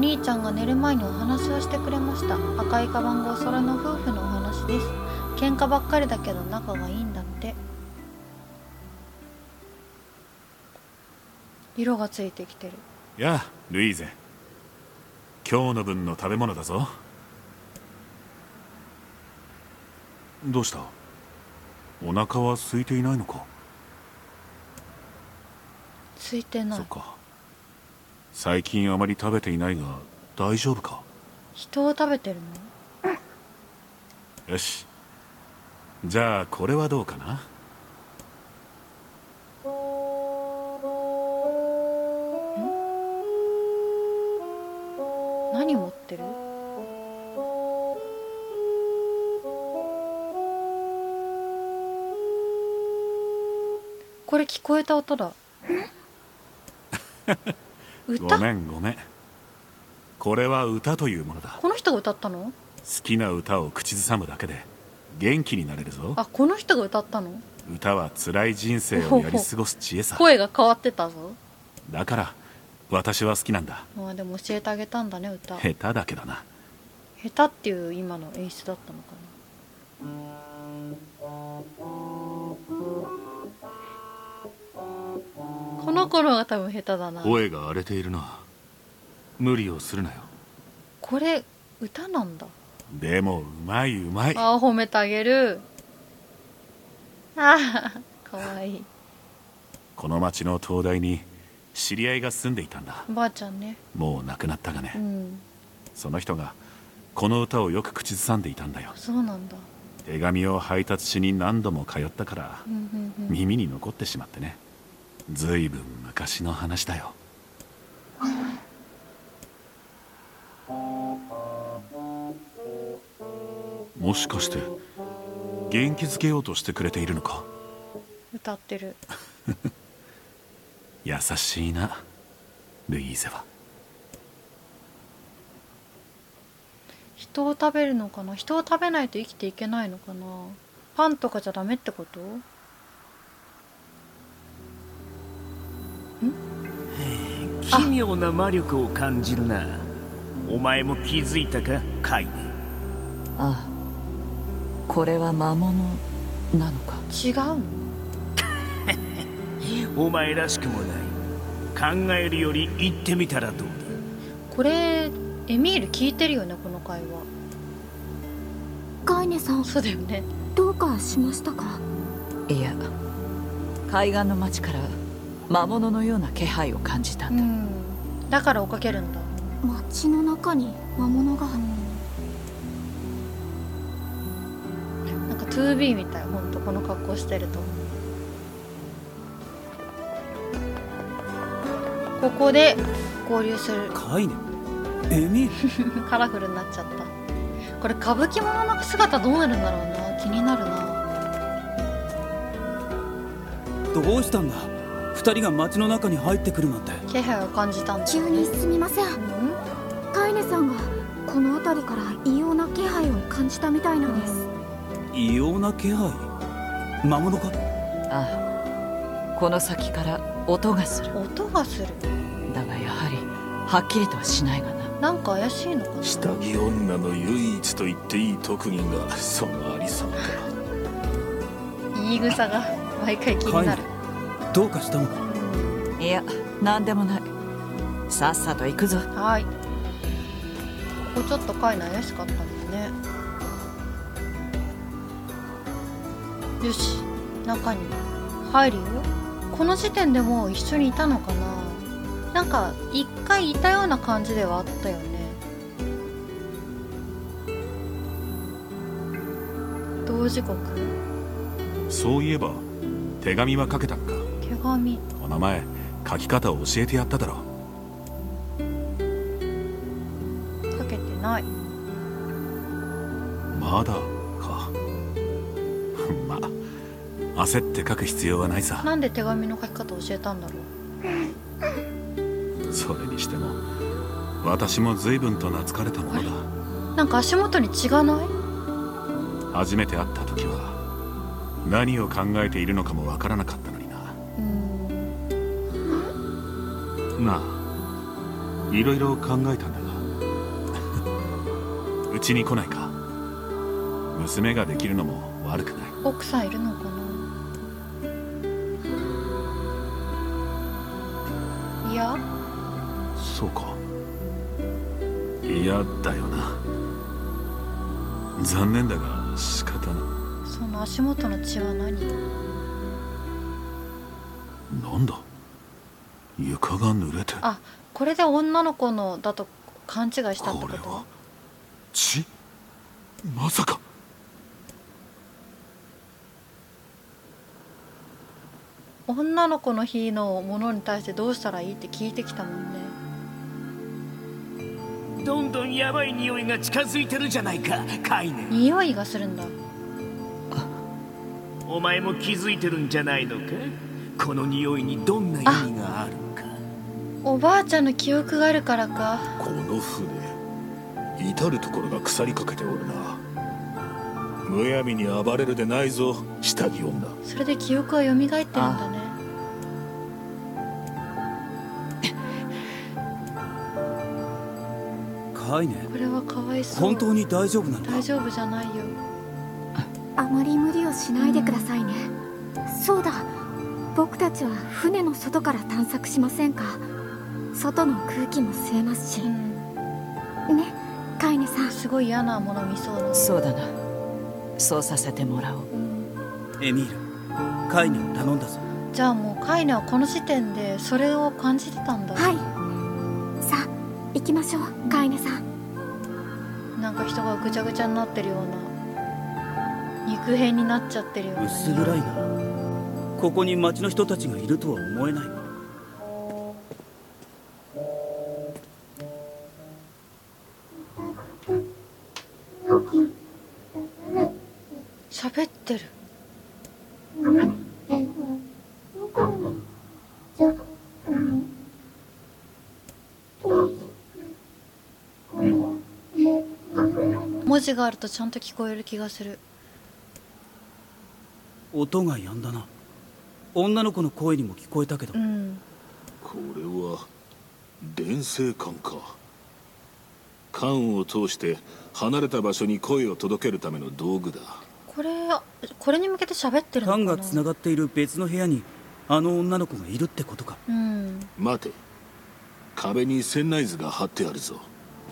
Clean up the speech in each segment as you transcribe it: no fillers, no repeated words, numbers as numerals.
兄ちゃんが寝る前にお話をしてくれました。赤いカバンがお空の夫婦のお話です。喧嘩ばっかりだけど仲がいいんだって。色がついてきてる。 やあルイーゼ、今日の分の食べ物だぞ。どうした？お腹は空いていないのか？ 空いてない。 そっか。最近あまり食べていないが大丈夫か？ 人を食べてるの？ よし、じゃあこれはどうかな。 何持ってる？これ聞こえた音だ。歌？ ごめんごめん。これは歌というものだ。 この人が歌ったの？ 好きな歌を口ずさむだけで元気になれるぞ。 あ、この人が歌ったの？ 歌は辛い人生をやり過ごす知恵さ。 声が変わってたぞ。 だから私は好きなんだ。 まあでも教えてあげたんだね、歌。 下手だけどな。 下手っていう今の演出だったのかな。この頃が多分下手だな。 声が荒れているな。無理をするなよ。 これ歌なんだ。 でもうまいうまい。 ああ、褒めてあげる。ああ、かわいい。 この町の灯台に知り合いが住んでいたんだ。 おばあちゃんね。 もう亡くなったがね、 うん、 その人がこの歌をよく口ずさんでいたんだよ。 そうなんだ。 手紙を配達しに何度も通ったから、耳に残ってしまってね。ずいぶん昔の話だよ。もしかして元気づけようとしてくれているのか？ 歌ってる。 優しいなルイーゼは。 人を食べるのかな。人を食べないと生きていけないのかな。パンとかじゃダメってこと？ 奇妙な魔力を感じるな。お前も気づいたか、カイネ？ ああ、これは魔物なのか。 違うの？ お前らしくもない。考えるより言ってみたらどうだ。 これエミール聞いてるよね、この会話。 カイネさん、 そうだよね。 どうかしましたか？ いや、海岸の町から魔物のような気配を感じたんだ。 だから追っかけるんだ。 町の中に魔物が。 なんか 2B みたい、ほんとこの格好してると。ここで合流する。 カイネ？エミカラフルになっちゃった。これ歌舞伎者の姿どうなるんだろうな。気になるな。 どうしたんだ？二人が町の中に入ってくるなんて。 気配を感じたんだ。 急にすみません。カイネさんがこの辺りから異様な気配を感じたみたいなんです。 異様な気配？魔物か？ ああ、この先から音がする。 音がする。 だがやはりはっきりとはしないがな。 なんか怪しいのかな。 下着女の唯一と言っていい特技がそのありさまか。 言い草が毎回気になる。 どうかしたのか？ いや、なんでもない。さっさと行くぞ。 はい。ここちょっとカイナ怪しかったんですね。よし、中に入るよ。この時点でもう一緒にいたのかな。なんか一回いたような感じではあったよね。同時刻。 そういえば手紙は書けたんか？ 手紙。 この前書き方を教えてやっただろ。 書けてない。 まだか。まあ焦って書く必要はないさ。 なんで手紙の書き方教えたんだろう。 それにしても私も随分と懐かれたものだ。 なんか足元に血がない？ 初めて会った時は何を考えているのかもわからなかったのにな。なあ、いろいろ考えたんだがうちに来ないか。娘ができるのも悪くない。 奥さんいるのかな。いや、 そうか。嫌だよな。残念だが仕方ない。 その足元の血は何？ なんだ、床が濡れて。 あ、これで女の子のだと勘違いしたってここれはと？ 血？まさか。 女の子の日のものに対してどうしたらいいって聞いてきたもんね。 どんどんヤバい匂いが近づいてるじゃないか、カイネ。 匂いがするんだ。 お前も気づいてるんじゃないのか。この匂いにどんな意味があるか。 おばあちゃんの記憶があるからか。 この船至る所が腐りかけておるな。むやみに暴れるでないぞ、下着女。 それで記憶は蘇ってるんだね。 カイネ、 これはかわいそう。 本当に大丈夫なのか？ 大丈夫じゃないよ。 あまり無理をしないでくださいね。そうだ、僕たちは船の外から探索しませんか。外の空気も吸えますし。ね、カイネさん。 すごい嫌なもの見そうな。 そうだな、そうさせてもらおう。 エミール、カイネを頼んだぞ。 じゃあもうカイネはこの時点でそれを感じてたんだ。 はい、さあ行きましょう、カイネさん。 なんか人がぐちゃぐちゃになってるような、肉片になっちゃってるような。 薄暗いな。ここに町の人たちがいるとは思えない。 喋ってる。文字があるとちゃんと聞こえる気がする。 音が止んだな。女の子の声にも聞こえたけど。 うん。 これは電声管か。管を通して離れた場所に声を届けるための道具だ。 これに向けて喋ってるのかな。 管がつながっている別の部屋にあの女の子がいるってことか。 うん。 待て、壁に船内図が貼ってあるぞ。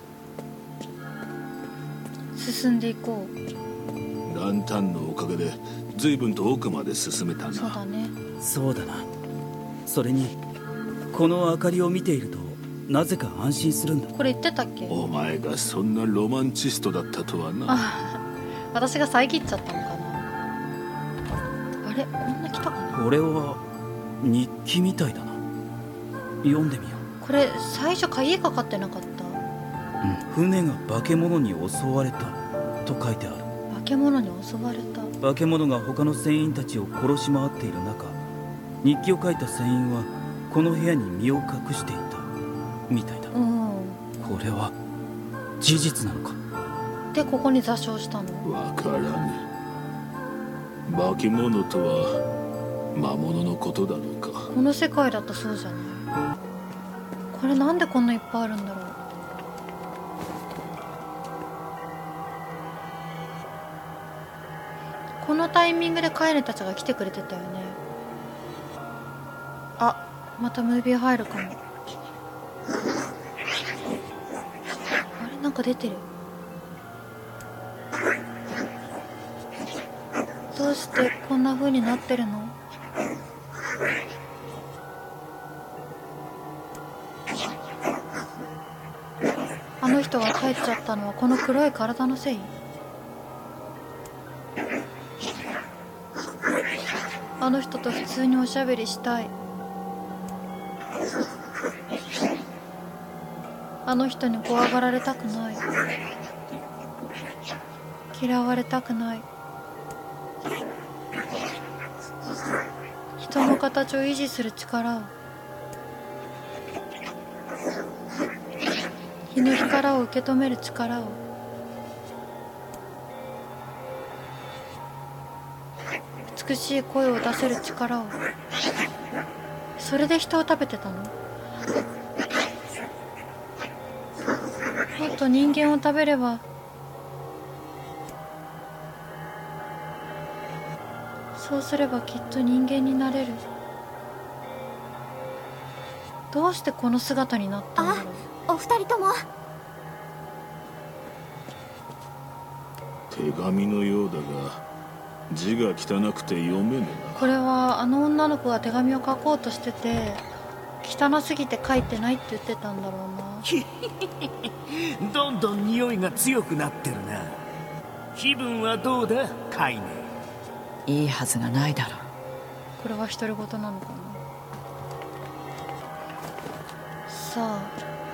進んでいこう。 ランタンのおかげで随分と奥まで進めたな。 そうだね。 そうだな。それにこの明かりを見ているとなぜか安心するんだ。 これ言ってたっけ？ お前がそんなロマンチストだったとはな。 あ、私が遮っちゃったのかな。あれ、こんな来たかな。 これは日記みたいだな。読んでみよこれ最初鍵かかってなかった？ 船が化け物に襲われたと書いてある。 化け物に襲われた。 化け物が他の船員たちを殺し回っている中、日記を書いた船員はこの部屋に身を隠していたみたいだ。 うん。 これは事実なのか。 でここに座礁したの？ わからぬ。化け物とは魔物のことだろうか。 この世界だとそうじゃない？これなんでこんないっぱいあるんだろう。このタイミングでカエネたちが来てくれてたよね。あ、またムービー入るかも。あれ、なんか出てる。どうしてこんな風になってるの？あの人が帰っちゃったのはこの黒い体のせい？あの人と普通におしゃべりしたい。あの人に怖がられたくない。嫌われたくない。人の形を維持する力を、日の力を受け止める力を、美しい声を出せる力を。それで人を食べてたの？もっと人間を食べればそうすればきっと人間になれる。どうしてこの姿になったんだろう。 お二人とも。 手紙のようだが字が汚くて読めねえこれはあの女の子が手紙を書こうとしてて汚すぎて書いてないって言ってたんだろうな。 どんどん匂いが強くなってるな。気分はどうだカイネ。 いいはずがないだろう。 これは独り言なのかな。さあ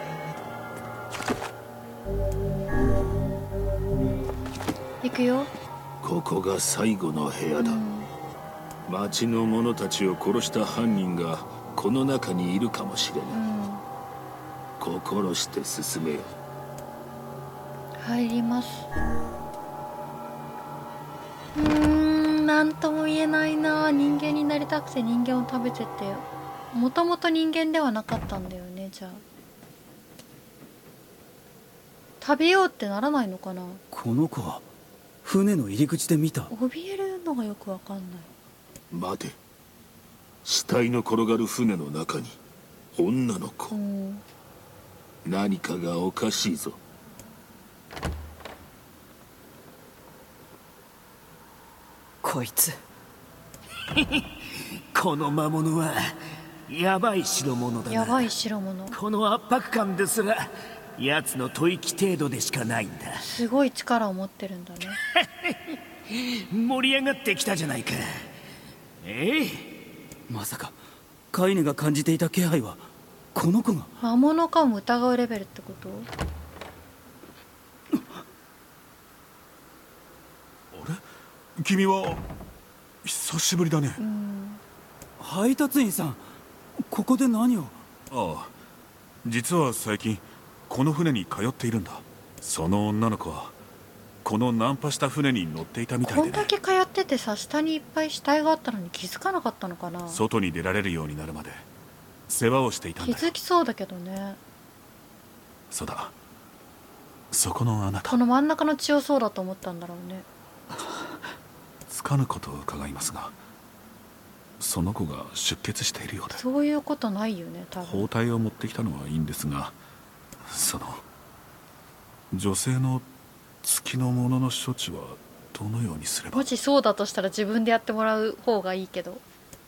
行くよ。 ここが最後の部屋だ、町の者たちを殺した犯人がこの中にいるかもしれない、心して進めよ。 入ります。なんとも言えないな。人間になりたくて人間を食べてて、もともと人間ではなかったんだよね。じゃあ食べようってならないのかな。 この子は船の入り口で見た。 怯えるのがよくわかんない。 待て、死体の転がる船の中に女の子、何かがおかしいぞ。 こいつこの魔物はやばい代物だな。 やばい代物。 この圧迫感ですら奴の吐息程度でしかないんだ。 すごい力を持ってるんだね。 盛り上がってきたじゃないか。 まさかカイネが感じていた気配はこの子が。 魔物かも疑うレベルってこと。 あれ、君は久しぶりだね。 配達員さん、ここで何を。 ああ、実は最近この船に通っているんだ。その女の子はこのナンパした船に乗っていたみたいでね。 こんだけ通っててさ、下にいっぱい死体があったのに気づかなかったのかな。 外に出られるようになるまで世話をしていたん気だよ。 づきそうだけどね。 そうだ、そこのあなた。 この真ん中の血をそうだと思ったんだろうね。 つかぬことを伺いますが、その子が出血しているようで。 そういうことないよね、多分。 包帯を持ってきたのはいいんですが、その女性の月のものの処置はどのようにすれば。 もしそうだとしたら自分でやってもらう方がいいけど。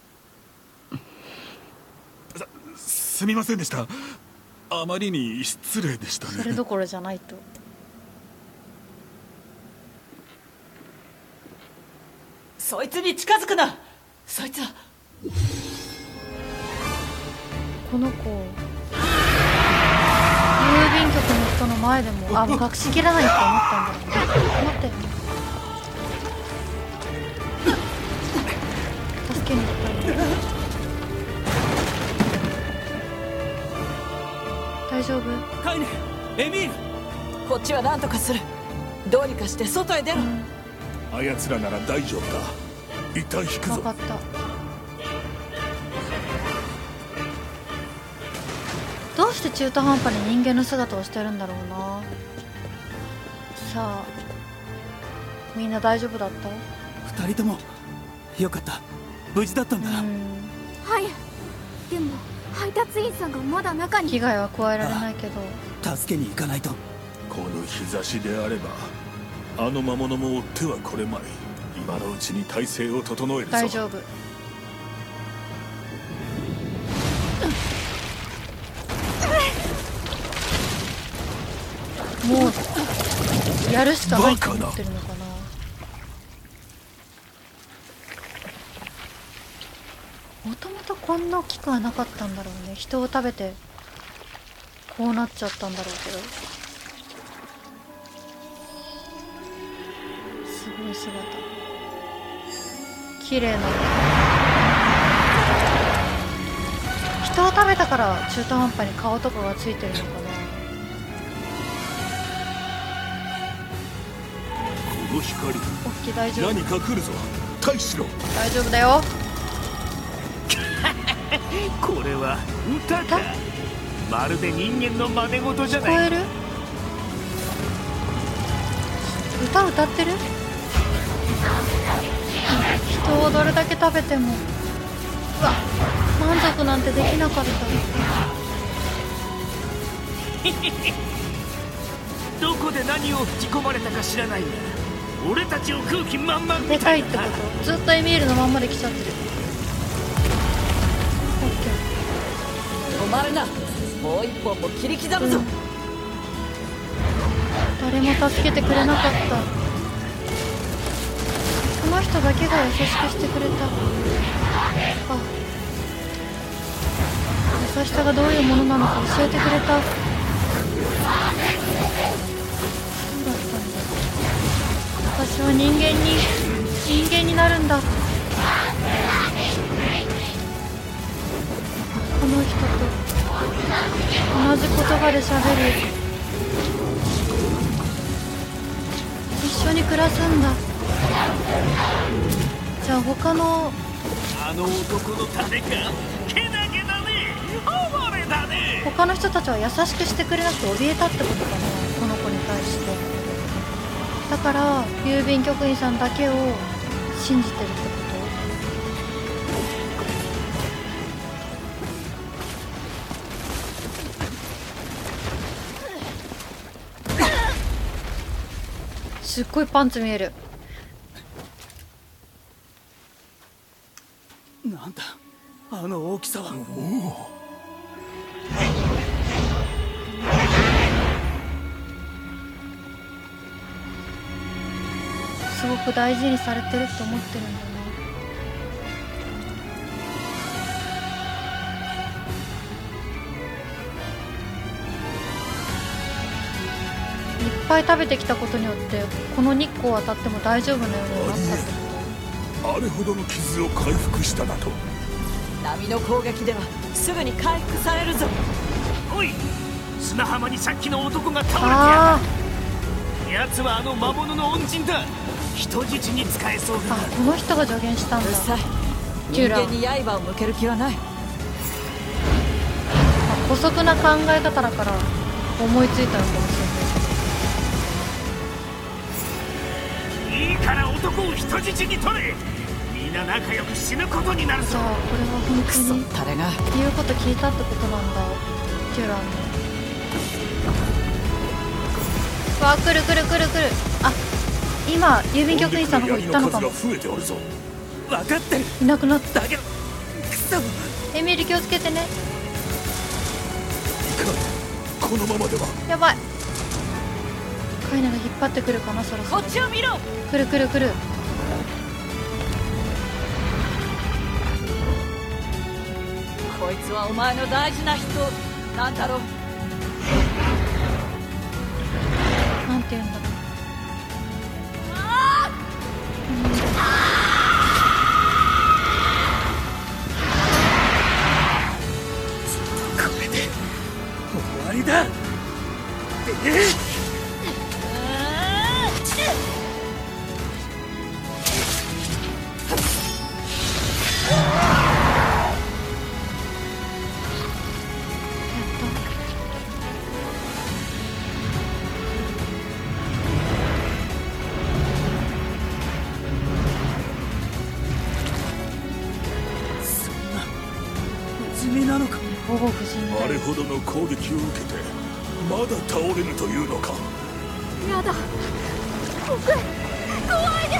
すみませんでした。あまりに失礼でしたね。 それどころじゃないと。 そいつに近づくな。そいつはこの子郵便局の人の前でももう隠しきらないって思ったんだろうね。待って、助けに来たんだ。大丈夫？ カイネ、エミール。 こっちは何とかする。どうにかして外へ出ろ。 あやつらなら大丈夫だ。一旦引くぞ。 分かった。どうして中途半端に人間の姿をしてるんだろうな。さあ、みんな大丈夫だった？ 二人ともよかった、無事だったんだな。 はい。でも配達員さんがまだ中に。 危害は加えられないけど助けに行かないと。 この日差しであればあの魔物も追ってはこれまい。今のうちに体勢を整えるぞ。 大丈夫。もうやるしかないと思ってるのかな。もともとこんな大きくはなかったんだろうね。人を食べてこうなっちゃったんだろうけど。すごい姿、綺麗な。人を食べたから中途半端に顔とかがついてるのかな。 この光、 大きい。大丈夫、 何か来るぞ。退しろ。 大丈夫だよ。 これは歌か。まるで人間の真似事じゃない。 聞こえる？歌歌ってる？ 人をどれだけ食べても、うわ、満足なんてできなかった。 どこで何を吹き込まれたか知らないが、俺たちを空気満々 でみたいだな。 かいってこと？ずっとエミールのまんまで来ちゃってる。オッケー。 止まるな。もう一本も切り刻むぞ。 誰も助けてくれなかった。この人だけが優しくしてくれた。あ、優しさがどういうものなのか教えてくれた。そうだったんだ。私は人間になるんだ。この人と同じ言葉で喋る。一緒に暮らすんだ。じゃあ他のあの男のためか。けなげだね。哀れだね。 他の人たちは優しくしてくれなくて怯えたってことかな、この子に対して。だから郵便局員さんだけを信じてるってこと？すっごいパンツ見える。 なんだあの大きさは。 すごく大事にされてるって思ってるんだね。いっぱい食べてきたことによってこの日光当たっても大丈夫なようになったってこあれほどの傷を回復しただと。 波の攻撃ではすぐに回復されるぞ。 おい、砂浜にさっきの男が倒と？ れてあやがる。奴はあの魔物の恩人だ。人質に使えそうだ。 あ、この人が助言したんだ。 うるさい。 キュラ人間に刃を向ける気はない。 姑息な考え方だから思いついたのかもしれない。 いいから男を人質に取れ。みんな仲良く死ぬことになるぞ。 じゃあこれは本クソ当にタレが。 言うこと聞いたってことなんだ、キュランの。わあ、来る来る来る来る。あ、今郵便局員さんの方行ったのかも。 増えておるぞ。 分かってる。 いなくなった。 だけどクソ。 エミール気をつけてね。 このままでは。 やばい。カイナが引っ張ってくるかな、そろそころ。 っちを見ろ。 来る来る来る。 こいつはお前の大事な人なんだろう。 なんて言うんだろう。 これで終わりだ。不死身なのか。 ほぼ不死身だよ。 あれほどの攻撃を受けてまだ倒れぬというのか。 やだ、僕怖いです。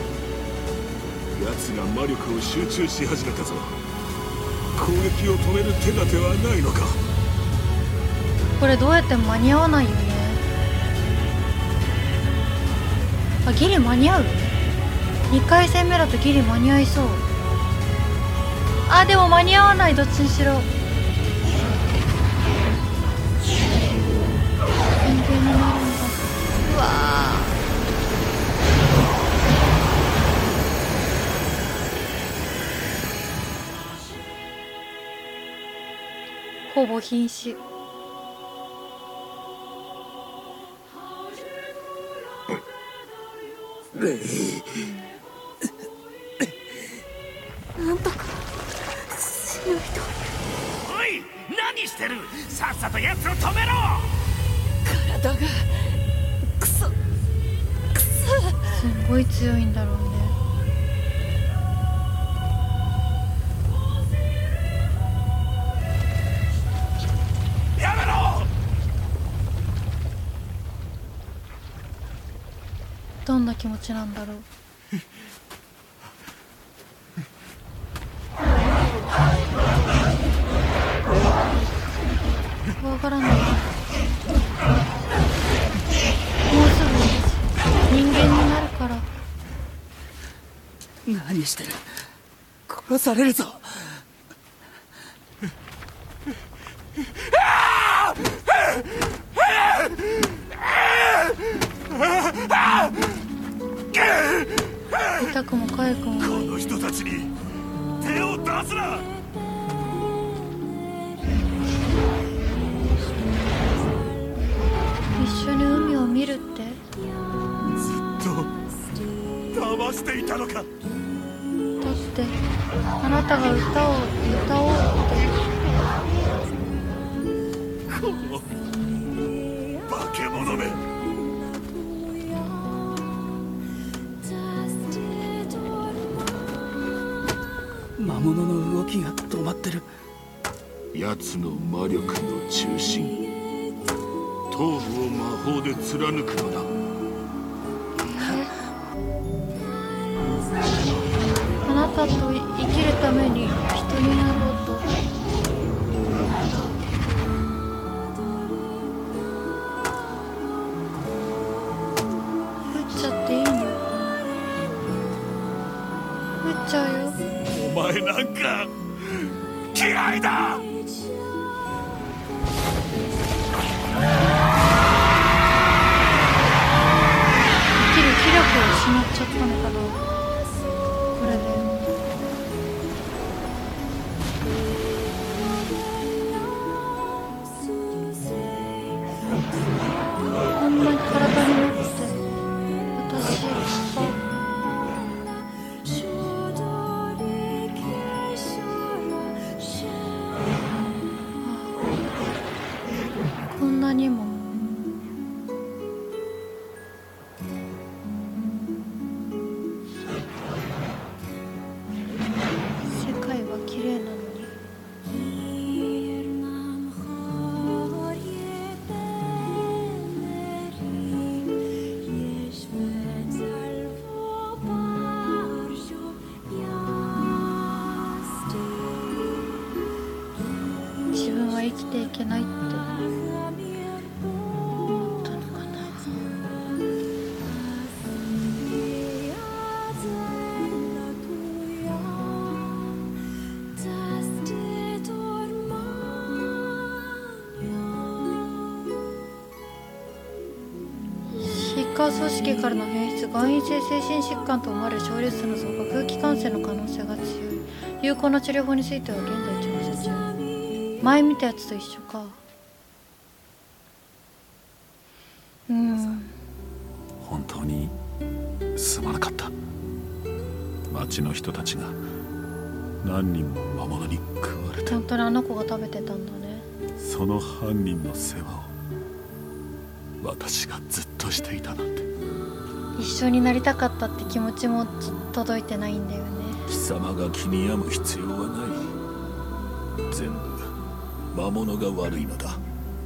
奴が魔力を集中し始めたぞ。攻撃を止める手立てはないのか。 これどうやっても間に合わないよね。あ、ギリ間に合う。2回戦目だとギリ間に合いそう。あ、でも間に合わない。どっちにしろ人間になるんだ。うわー、ほぼ瀕死。 なんとかしないと。 おい、何してる。さっさと奴を止めろ。 体がクソクソ。 すんごい強いんだろうね。 どんな気持ちなんだろう。怖がらない。もうすぐ人間になるから。 何してる。殺されるぞ。 痛くも痒くもない。 この人たちに手を出すな。 一緒に海を見るって。 ずっと騙していたのか。 だってあなたが歌おうって。 この化け物め。 魔物の動きが止まってる。 奴の魔力の中心、頭部を魔法で貫くのだ。 あなたと生きるために人になろうと。撃っちゃっていいの？撃っちゃうよ。 お前なんか嫌いだ。 生きる気力を失っちゃったのかな、これで。こんなに体になって私こんなにも。世界は綺麗なのに。自分は生きていけないって思ったのかな。疾患組織からの変質、外因性精神疾患と思われる症例数の増加、空気感染の可能性が強い。有効な治療法については現在調査中。前見たやつと一緒か。 本当にすまなかった。町の人たちが何人も魔物に食われて、 本当にあの子が食べてたんだね。 その犯人の世話を私がずっとしていたなんて。 一緒になりたかったって気持ちも届いてないんだよね。 貴様が気に病む必要はない。全部魔物が悪いのだ。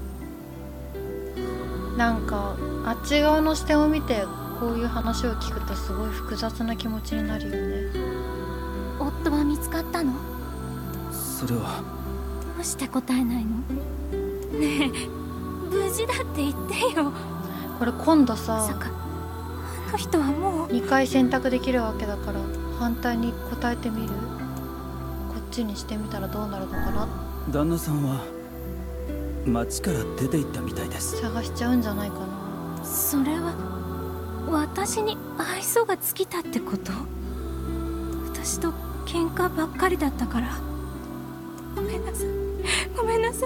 なんかあっち側の視点を見てこういう話を聞くとすごい複雑な気持ちになるよね。 夫は見つかったの？ それはどうして答えないの？ねえ、無事だって言ってよ。 これ今度まささかあの人はもう。 2回選択できるわけだから、反対に答えてみる？こっちにしてみたらどうなるのかな。 旦那さんは町から出て行ったみたいです。 探しちゃうんじゃないかな。 それは私に愛想が尽きたってこと？私と喧嘩ばっかりだったから。ごめんなさい、ごめんなさい。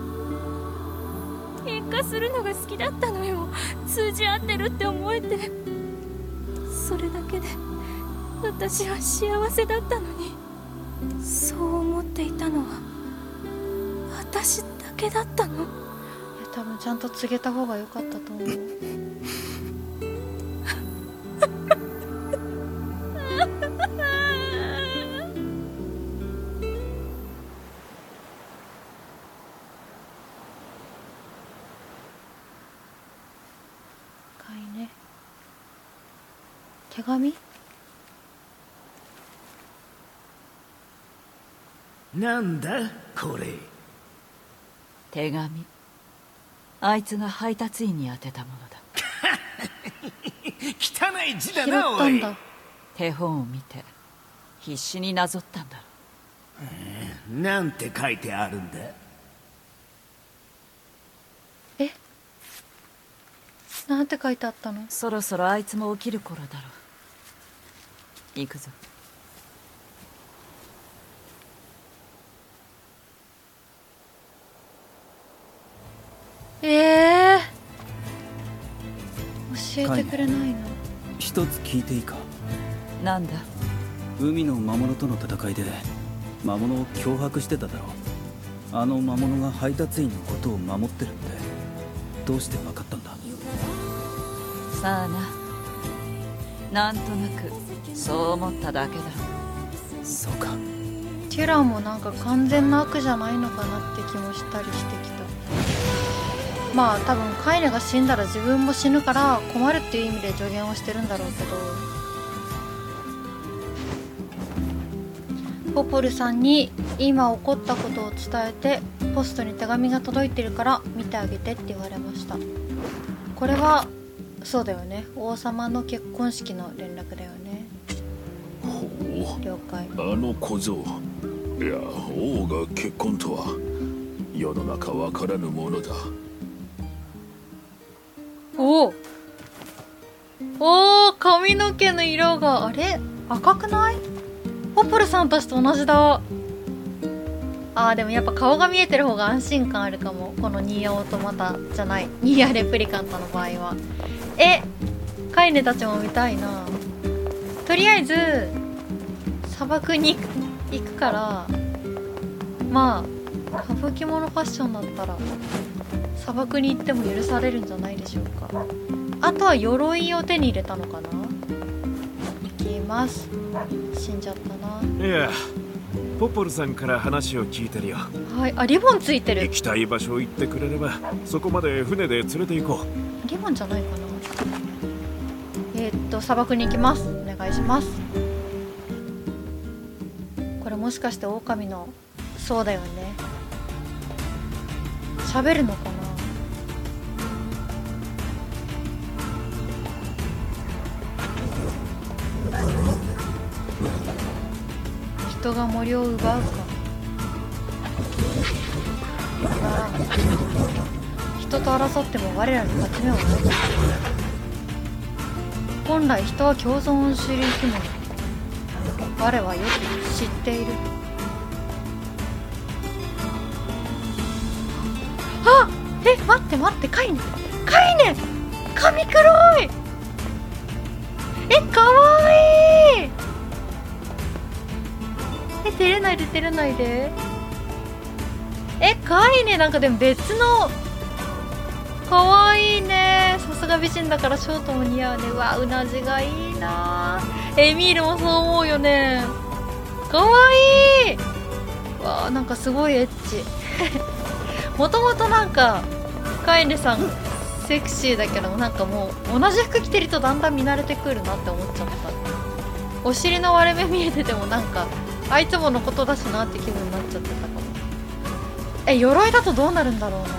喧嘩するのが好きだったのよ。通じ合ってるって思えて、それだけで私は幸せだったのに。そう思っていたのは私だけだったの。 いや多分ちゃんと告げた方が良かったと思う。深いね。 手紙？ なんだこれ。 手紙。あいつが配達員に宛てたものだ。 汚い字だ拾な、おい。 ったんだ。 手本を見て必死になぞったんだろう。 なんて書いてあるんだ。 え、なんて書いてあったの？ そろそろあいつも起きる頃だろう。行くぞ。教えてくれないの？ 一つ聞いていいか。 なんだ。 海の魔物との戦いで魔物を脅迫してただろう。あの魔物が配達員のことを守ってるってどうして分かったんだ？ さあな。なんとなくそう思っただけだ。 そうか。 テュランもなんか完全な悪じゃないのかなって気もしたりしてきた。まあ多分カイネが死んだら自分も死ぬから困るっていう意味で助言をしてるんだろうけど、ポポルさんに今起こったことを伝えてポストに手紙が届いてるから見てあげてって言われました。これはそうだよね、王様の結婚式の連絡だよね。 ほう、 了解。 あの小僧、いや王が結婚とは世の中わからぬものだ。 おお、髪の毛の色があれ赤くない？ポポルさんたちと同じだ。あーでもやっぱ顔が見えてる方が安心感あるかも。このニーヤオートマタじゃないニーヤレプリカントの場合は。カイネたちも見たいな。とりあえず砂漠に行くから、まあ歌舞伎物ファッションだったら砂漠に行っても許されるんじゃないでしょうか。あとは鎧を手に入れたのかな。行きます。死んじゃったな。 いや、ポポルさんから話を聞いてるよ。 はい、あ、リボンついてる。 行きたい場所行ってくれればそこまで船で連れて行こう。 リボンじゃないかな。砂漠に行きます。お願いします。これもしかして狼の、そうだよね。喋るのかな。人が森を奪うか。人と争っても我らに勝ち目はない。本来人は共存を知る生き物。我はよく知っている。あ、待って待って、カイネ髪黒い。かわいい。照れないで照れないで。カイネなんかでも別の。かわいいね。さすが美人だからショートも似合うね。うわ、うなじがいいな。エミールもそう思うよね。かわいい。わあ、なんかすごいエッチ。もともとなんかカイネさんセクシーだけど、なんかもう同じ服着てるとだんだん見慣れてくるなって思っちゃった。お尻の割れ目見えててもなんかあいつものことだしなって気分になっちゃってたかも。鎧だとどうなるんだろうな。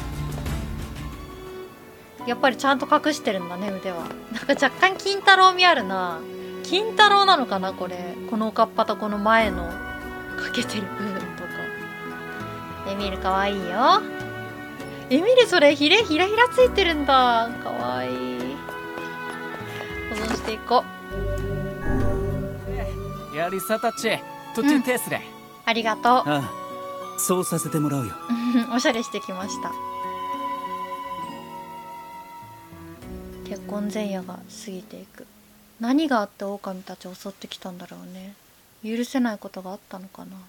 やっぱりちゃんと隠してるんだね、腕は。なんか若干金太郎味あるな。金太郎なのかなこれ。このおかっぱとこの前のかけてる部分とか。エミールかわいいよ。エミールそれひらひらついてるんだ。かわいい。保存していこう。やりさたち途中テスレ、 ありがとう。 ああ、そうさせてもらうよ。 おしゃれしてきました。結婚前夜が過ぎていく。何があって狼たちを襲ってきたんだろうね。許せないことがあったのかな。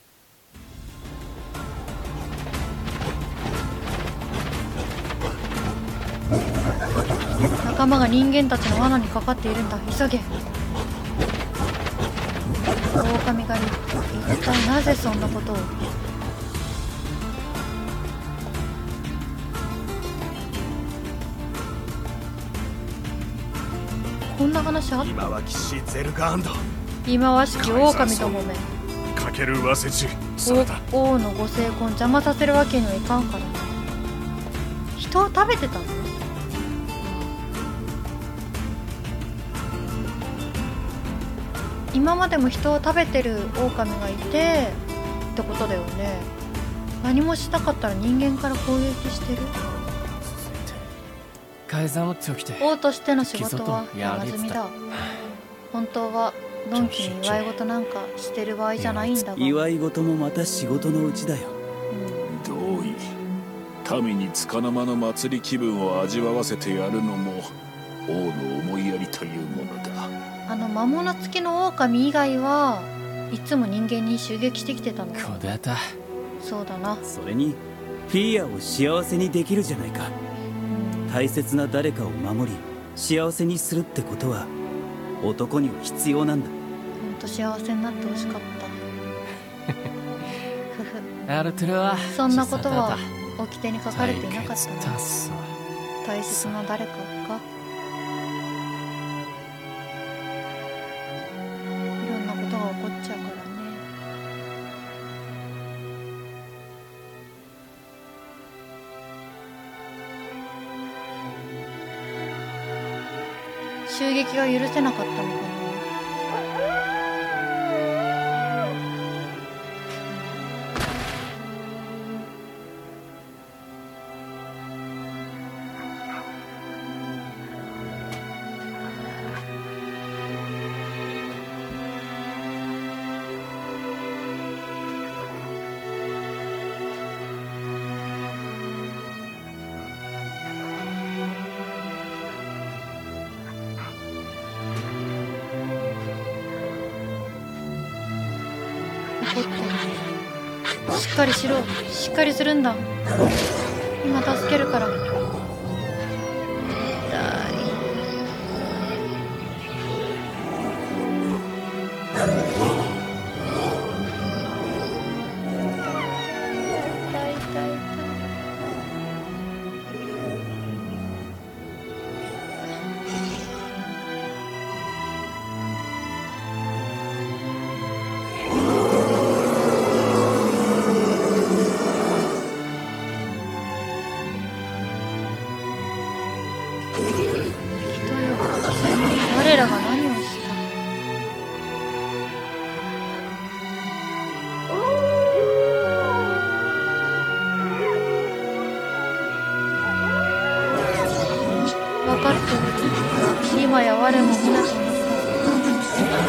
仲間が人間たちの罠にかかっているんだ。急げ。狼狩り、一体なぜそんなことを。 こんな話あった。 今は騎士ゼルガーンド忌まわしき狼ともめかけるわせじそれだ。 王のご成婚邪魔させるわけにはいかんからな。人を食べてたの？今までも人を食べてる狼がいてってことだよね。何もしなかったら人間から攻撃してる。王としての仕事は山積みだ。本当はのんきに祝い事なんかしてる場合じゃないんだが。 祝い事もまた仕事のうちだよ。 同意。民に束の間の祭り気分を味わわせてやるのも王の思いやりというものだ。 魔物付きの狼以外はいつも人間に襲撃してきてたの。そうだな。 それにフィーアを幸せにできるじゃないか。大切な誰かを守り幸せにするってことは男には必要なんだ。 ほんと幸せになってほしかった。そんなことは掟に書かれていなかったな。大切な誰かか。いろんなことが起こっちゃうからね。襲撃が許せなかったのかな。しっかりしろ。しっかりするんだ。今助けるから。我らが何をした？分かっておる。今や我も皆となった。